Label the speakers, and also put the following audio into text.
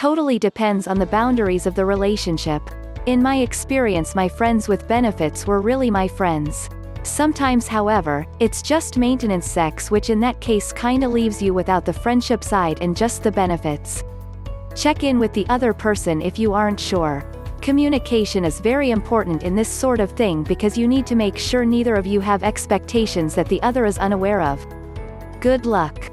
Speaker 1: totally depends on the boundaries of the relationship. In my experience, my friends with benefits were really my friends. Sometimes, however, it's just maintenance sex, which in that case kinda leaves you without the friendship side and just the benefits. Check in with the other person if you aren't sure. Communication is very important in this sort of thing because you need to make sure neither of you have expectations that the other is unaware of. Good luck.